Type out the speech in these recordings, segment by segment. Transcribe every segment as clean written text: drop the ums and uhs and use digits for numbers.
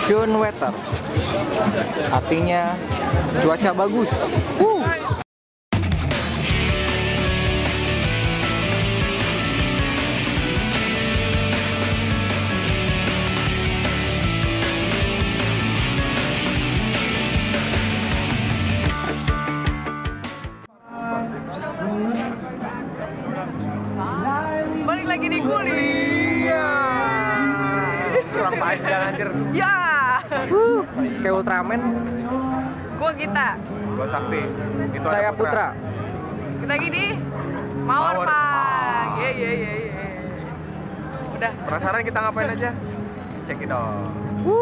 Schön weather. Artinya cuaca bagus. Balik lagi di kuliah. Kurang panjang anjir. Ya. Kayak Ultraman. Gua kita. Gua Sakti. Itu Saya ada Putra. Kita lagi di Mawar Mawar Park. Ye. Udah. Penasaran kita ngapain aja? Check it out.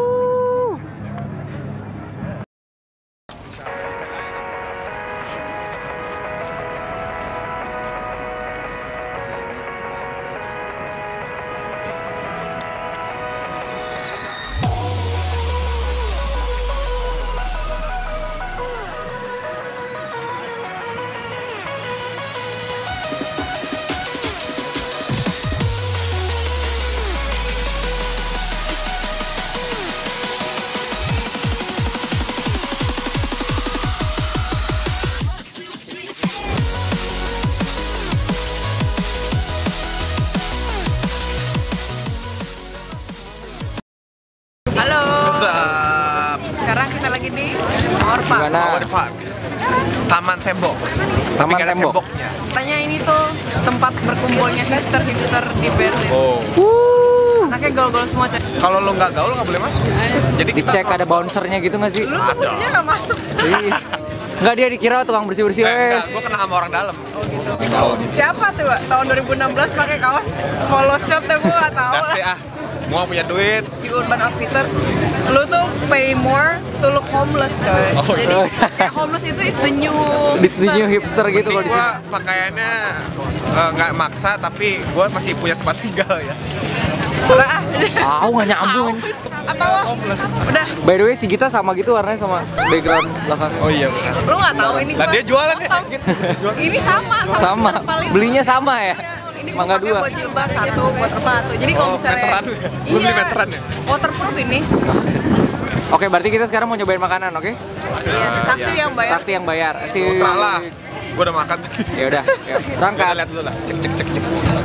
Halo. Sup. Sekarang kita lagi di Mawar Park. Gimana? Mawar Park. Taman tembok. Tapi Taman nggak ada tembok. temboknya. Katanya ini tuh tempat berkumpulnya hipster-hipster di Berlin. Oh. Anaknya gaul-gaul semua, Cek. Kalau lo nggak gaul nggak boleh masuk. Jadi kita Dicek ada bouncernya gitu nggak sih? Lu tuh mestinya nggak masuk. Iya. Nggak, dia dikira tukang bersih-bersih. Enggak, gue kenal sama orang dalam. Oh gitu. Oh, Siapa tuh, Pak? Tahun 2016 pakai kaos polo shirt tuh gue nggak tahu kasih lah. Mau punya duit. Di Urban Outfitters, lu tuh pay more to look homeless, coy. Oh, Jadi iya. kayak homeless itu is the new Di new hipster gitu kalau Ini di sini. gue pakaiannya nggak maksa, tapi gue masih punya tempat tinggal ya. Salah ah. Nggak nyambung. Atau Homeless. udah, By the way, si Gita sama gitu warnanya sama background belakang. Oh iya benar. lu nggak tahu ini Lah gua dia jualan ya. potong. Ini sama Sama. paling. Belinya sama ya? Ini gua Mangga pakai dua. buat jilbab satu, buat apa tuh. Jadi kalau Oh, misalnya meteran ya? Lu beli meteran ya? Waterproof ini. Oke, berarti kita sekarang mau nyobain makanan, oke? Iya, Sakti yang bayar. Sakti yang bayar. Si Putra lah. Gue udah makan tadi. Ya udah, yuk, Kita berangkat. lihat dulu lah. Cek.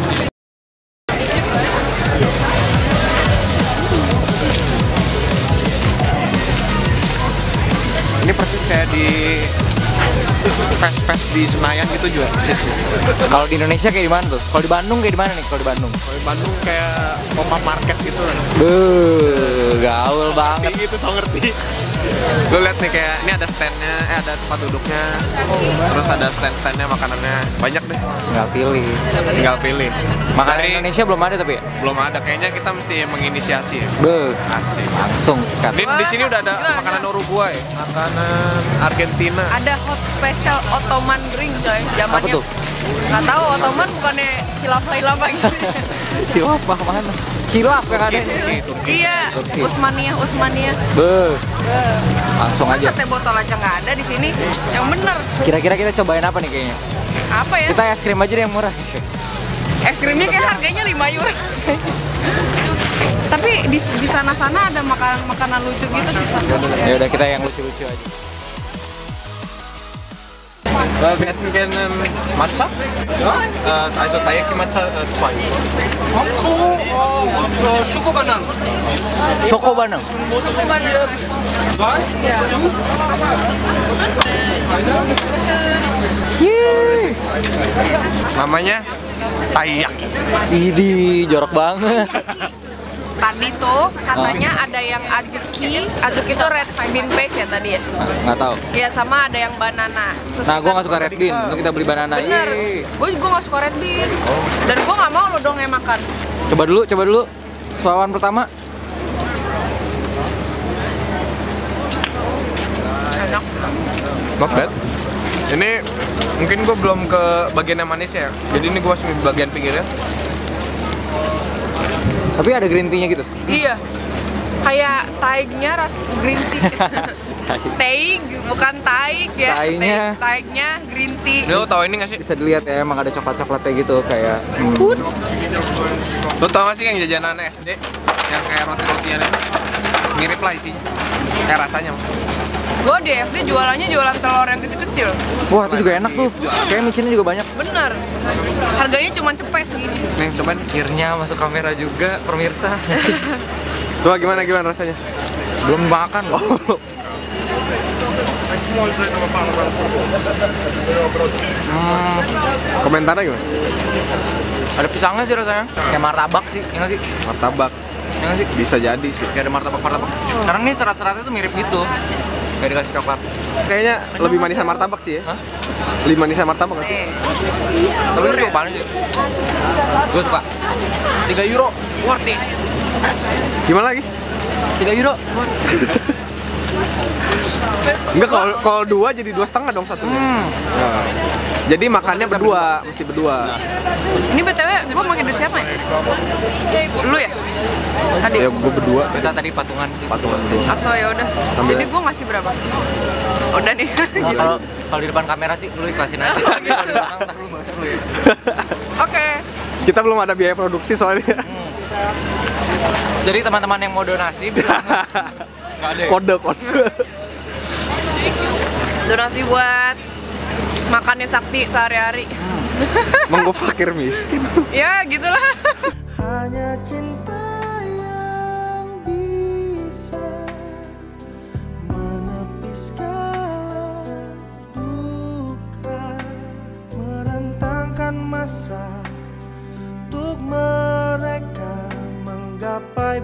Ini persis kayak di fest di Senayan gitu juga persis. Kalau di Indonesia kayak di mana tuh? Kalau di Bandung kayak di mana nih? Kalau di Bandung? Kalau di Bandung kayak pop-up market gitu kan. Gaul banget. Kayak gitu, so ngerti. Lo lihat nih kayak ini ada standnya, ada tempat duduknya, terus ada stand-standnya makanannya banyak deh. Nggak pilih. Tinggal pilih. Makanan Dari- Indonesia belum ada tapi ya? Belum ada, kayaknya kita mesti menginisiasi ya. Asik. Langsung sikat. Di sini udah ada makanan Uruguay, makanan Argentina. Ada hot special Ottoman drink, coy. Zamannya. Apa tuh? Nggak tahu, Ottoman bukannya khilafah gitu. Kilaf mana? Kilaf yang ada. Turki. Iya, Turki. Usmania. Langsung Masa aja. teh botol aja nggak ada di sini? Yang bener. Kira-kira kita cobain apa nih kayaknya? Apa ya? Kita es krim aja deh yang murah. Es krimnya kayak harganya 5 euro. Tapi di sana-sana ada makanan lucu gitu sih. Ya udah, kita yang lucu-lucu aja. Wir hätten gerne Matcha. Also Taiyaki Matcha 2. Schokobananen. Schokobananen. Yeay. Namanya Taiyaki. Idi, jorok banget. Tadi tuh katanya ada yang azuki itu red bean paste ya tadi ya? Nggak tahu. Iya, sama ada yang banana. Terus Nah, gue nggak suka red bean. Itu kita beli banana. Bener, Yeay. gue juga gak suka red bean. Dan gue gak mau lo dong yang makan. Coba dulu. Suawan pertama. Enak. Not bad. Ini mungkin gue belum ke bagian yang manis ya. Jadi ini gue masih di bagian pinggirnya. Tapi ada green tea-nya gitu. Iya. Kayak taignya ras green tea. Taig, bukan taig ya. Taignya. Taignya green tea. Lo tau ini gak sih? Bisa dilihat ya, emang ada coklat-coklatnya gitu kayak. Lo tau gak sih yang jajanan SD? yang kayak roti-rotian itu mirip lah isinya. Kayak rasanya maksudnya. Gue di SD jualannya jualan telur yang kecil-kecil. Wah, itu juga enak tuh. Kayak micinnya juga banyak. Bener. Harganya cuma cepet segini. Nih, cobain. Akhirnya masuk kamera juga, pemirsa. Coba gimana rasanya? Belum makan loh. Komentarnya gimana? Ada pisangnya sih rasanya. Kayak martabak sih, ya nggak sih? Martabak. Ya nggak sih? Bisa jadi sih. Kayak ada martabak. Karena ini serat-seratnya tuh mirip gitu. Kayak dikasih coklat. Kayaknya lebih manisan martabak sih ya. Hah? Lebih manisan martabak nggak sih? Tapi ini cobaan sih. Gue suka. 3 euro, worth it. Gimana lagi? 3 euro. Enggak, kalau 2 jadi 2,5 dong satunya. Nah, jadi makannya berdua, mesti berdua. Ini BTW gue makin duit siapa ya? Lu ya? Tadi? Ya gue berdua. Kita tadi patungan sih. Patungan tuh. Aso ya udah. Ambil. Jadi gue ngasih berapa? Udah nih. Nah, kalau di depan kamera sih lu ikhlasin aja. Kalau di belakang ntar lu ya. Oke. Kita belum ada biaya produksi soalnya. Jadi teman-teman yang mau donasi bilang nggak ada. Kode. Donasi buat makannya Sakti sehari-hari. Emang gue fakir miskin. Ya gitulah. Hanya cinta yang bisa menepis segala duka, merentangkan masa untuk mereka menggapai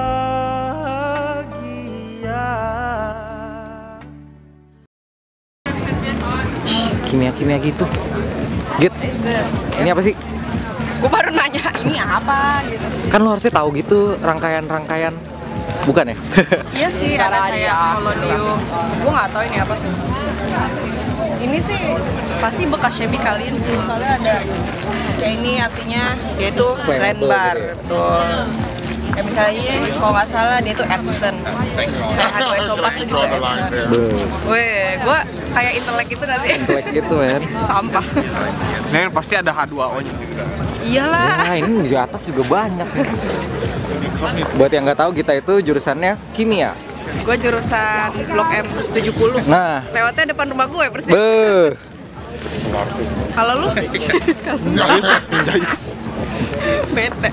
bahagia. Kimia gitu. Git, ini apa sih? Gue baru nanya ini apa gitu. Kan lo harusnya tahu gitu rangkaian-rangkaian. Bukan ya? Iya sih, ada kayak polonium. Gue nggak tahu ini apa sih. Ini sih pasti bekas chemicalin sih. Soalnya ada kayak ini artinya dia itu brand bar, gitu ya. betul. Kayak misalnya ini, kalau nggak salah dia itu Edson. Kayak H2SO4 tuh juga Edson. Weh, gue kayak intelek gitu nggak sih? Intelek gitu men. Sampah. Nah, pasti ada H2O-nya juga. Iyalah. Nah ini di atas juga banyak. Buat yang nggak tahu kita itu jurusannya kimia. Gue jurusan Blok M 70. Nah, Lewatnya depan rumah gue persis. beuh. Kalau lu? Jayus. Bete.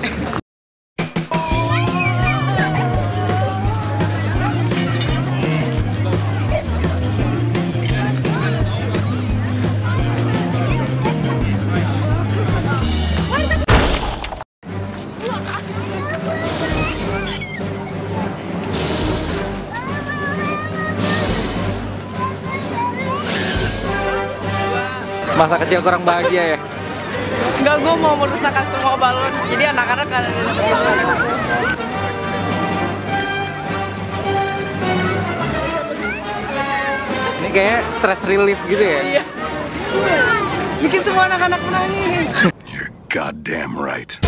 Masa kecil kurang bahagia ya. Enggak, gue mau merusakkan semua balon. Jadi anak-anak kan ada Ini kayak stress relief gitu ya. Iya. Bikin semua anak-anak menangis. You're goddamn right.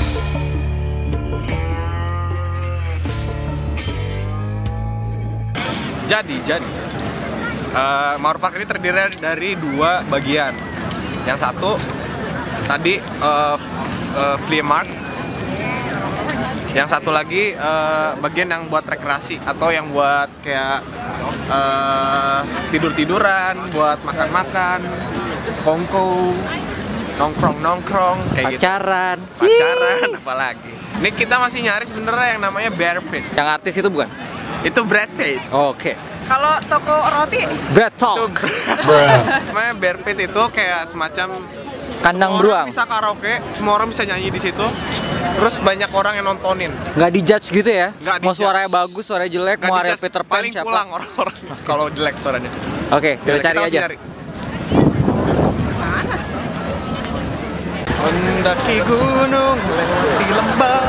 Jadi Mawar Park ini terdiri dari 2 bagian. Yang satu tadi flea mart. Yang satu lagi bagian yang buat rekreasi atau yang buat kayak tidur-tiduran, buat makan-makan, kongko, nongkrong kayak Pacaran. gitu. Pacaran apalagi. Ini kita masih nyari sebenarnya yang namanya Bear Pit. Yang artis itu bukan? Itu Brad Pitt. Oke. Kalau toko roti, Brad Itu Talk. namanya Bear Pit itu kayak semacam Kandang semua beruang. orang bisa karaoke, semua orang bisa nyanyi di situ. Terus banyak orang yang nontonin. Nggak dijudge gitu ya? Nggak Mau dijudge. suaranya bagus, suaranya jelek, Nggak mau Ariel dijudge, Peter Pan paling siapa? pulang orang-orang kalau jelek suaranya. Oke, kita Yaudah, cari masih aja. nyari. Mendaki gunung, melewati lembah.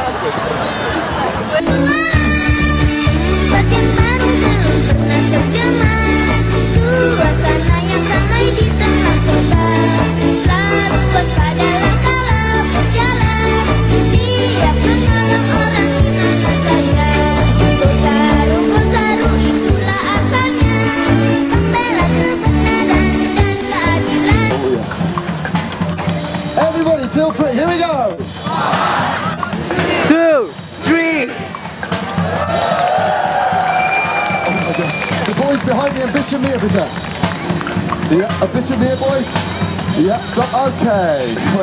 Bagaimana belum pernah terjemah suasana yang ramai di tengah kota. Selalu waspadalah kalau berjalan, siap menolong orang di mana saja. Gosaru itulah asalnya, membela kebenaran dan keadilan. Everybody, till free. Here we go. een beetje meer bitte. Ja, een beetje meer boys. Ja, stop. Oké.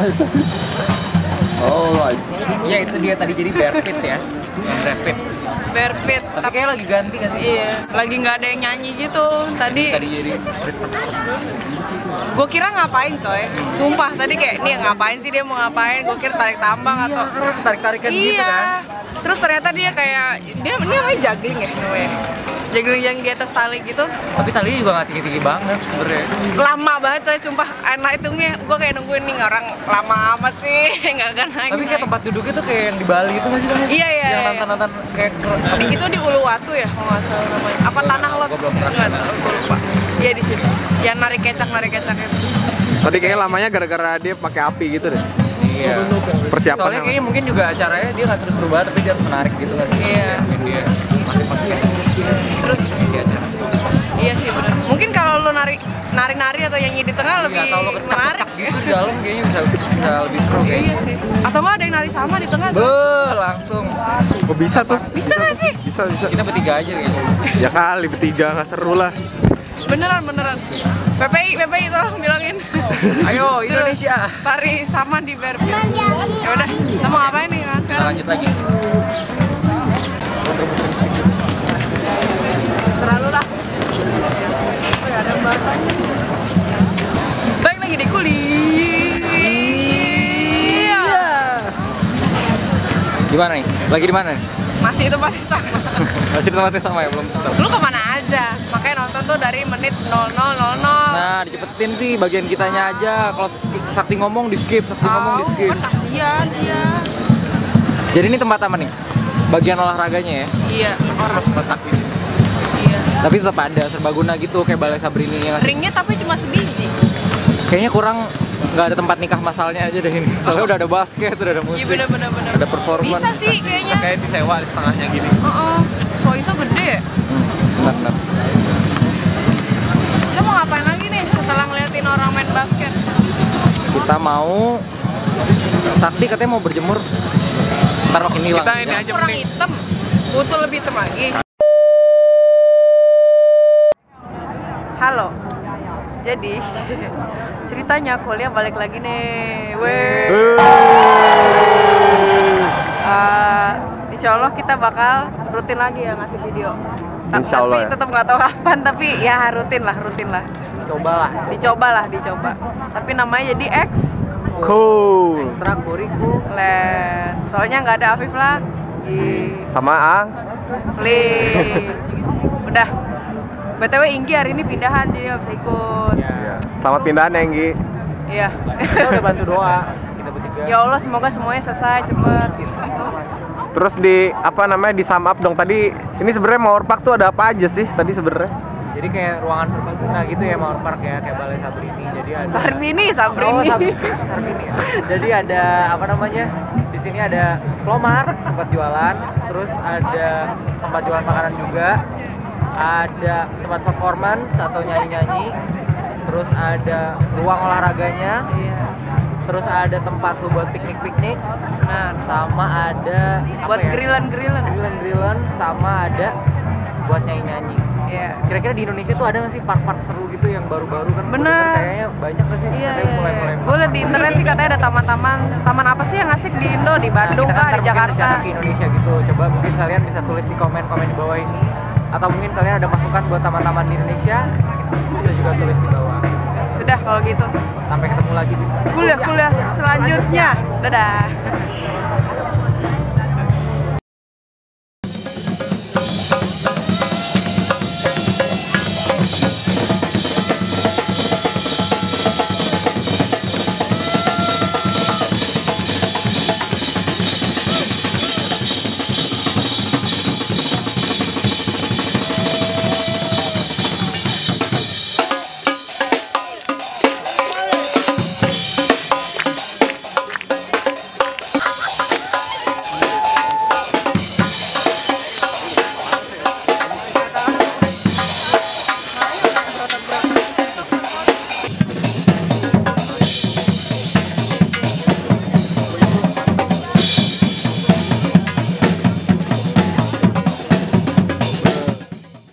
Alright. Ya itu dia tadi jadi Bearpit ya. Yang Rapid. Bearpit. Tapi kayaknya lagi ganti gak sih? Iya, lagi nggak ada yang nyanyi gitu. Tadi jadi street performance. gue kira ngapain coy. Sumpah tadi kayak nih ngapain sih dia mau ngapain? Gue kira tarik tambang atau Tarik-tarikan gitu kan. Terus ternyata dia kayak dia namanya juggling ya namanya. Juggling yang di atas tali gitu. Tapi talinya juga gak tinggi-tinggi banget sebenarnya. Lama banget coy, sumpah. Enak hitungnya. Gue kayak nungguin nih orang lama amat sih. Nggak akan naik. Tapi kayak tempat duduknya tuh kayak yang di Bali itu nggak sih? Iya. Yang nonton-nonton kayak Itu di Uluwatu ya kalau nggak salah namanya. Apa Tanah Lot? Gua belum pernah. Nggak tahu, gue lupa. Iya di situ. Yang narik kecak itu. Tadi kayaknya lamanya gara-gara dia pakai api gitu deh. Iya. Persiapannya. Soalnya kayaknya mungkin juga acaranya dia nggak terus berubah tapi dia harus menarik gitu kan. Iya. Biar dia masuk-masuk Terus si acara. iya sih benar. Mungkin kalau lu nari-nari atau nyanyi di tengah lebih Atau lo menarik. kecak-kecak gitu di dalam kayaknya bisa lebih seru Iya kayaknya. sih. Atau nggak ada yang nari sama di tengah? Coy? Langsung. Oh bisa tuh. Bisa nggak sih? Bisa. Kita bertiga aja kayaknya. Ya kali bertiga nggak seru lah. Beneran. PPI tolong bilangin. Ayo Indonesia. Tari sama di Bearpit. Ya udah, kita mau ngapain nih kan Kita sekarang? lanjut lagi. Terlalu lah. Oh ya ada batanya. Baik lagi di kuliah. Gimana nih? Lagi di mana nih? Masih itu pasti sama. Masih di tempatnya sama ya, belum tahu. Lu kemana aja? Makanya nonton tuh dari menit 00.00. Nah, dicepetin sih bagian kitanya aja. Kalau Sakti ngomong di skip, Kan kasihan dia. Jadi ini tempat apa nih? Bagian olahraganya ya. Iya. Sama sebatas ini. Iya. Tapi tetap ada serbaguna gitu kayak Balai Sabrini ya. Ringnya tapi cuma sebiji. Kayaknya kurang nggak ada tempat nikah masalnya aja deh ini. Soalnya udah ada basket, udah ada musik. Iya bener. Ada performance. Bisa sih kayaknya. Kayak disewa di setengahnya gini. Soiso gede. Benar. Kita mau ngapain lagi nih setelah ngeliatin orang main basket? Kita mau Sakti katanya mau berjemur. Ntar makin hilang. Kita ini aja Kurang mending. hitam. Butuh lebih hitam lagi. Halo. Jadi ceritanya kuliah balik lagi nih. Insya Allah kita bakal rutin lagi ya ngasih video. Insya Allah Tapi ya. tetap nggak tahu kapan. Tapi ya rutin lah. Dicoba lah. Tapi namanya jadi X. Cool. Ekstrakurikuler. Soalnya nggak ada Afif lagi. Sama Ang. Klik. Udah. BTW Inggi hari ini pindahan jadi nggak bisa ikut. Selamat pindahan ya, Enggi. Iya. Kita udah bantu doa. Kita bertiga. Ya Allah semoga semuanya selesai cepet gitu. Terus di di sum up dong tadi. Ini sebenarnya Mawar Park tuh ada apa aja sih tadi sebenarnya? Jadi kayak ruangan serbaguna gitu ya Mawar Park ya, kayak Balai Sabrini. Jadi ada Sabrini. Oh, Sabrini ya. Jadi ada apa namanya? Di sini ada Flomart, tempat jualan, terus ada tempat jualan makanan juga. Ada tempat performance atau nyanyi-nyanyi. Terus ada ruang olahraganya. Iya. Terus ada tempat lu buat piknik-piknik. Nah, Sama ada buat grillan. grillan sama ada buat nyanyi-nyanyi. Iya. Kira-kira di Indonesia tuh ada nggak sih park-park seru gitu yang baru-baru kan? Bener. Gua denger kayaknya banyak nggak sih? Iya. Katanya mulai-mulai. Gue liat di internet sih katanya ada taman apa sih yang asik di Indo, di Bandung Kita kah, ntar di mungkin Jakarta. rencana ke Indonesia gitu. Coba mungkin kalian bisa tulis di komen-komen di bawah ini. Atau mungkin kalian ada masukan buat taman-taman di Indonesia, bisa juga tulis di bawah. Sudah kalau gitu. Sampai ketemu lagi di Kuliah selanjutnya. Dadah.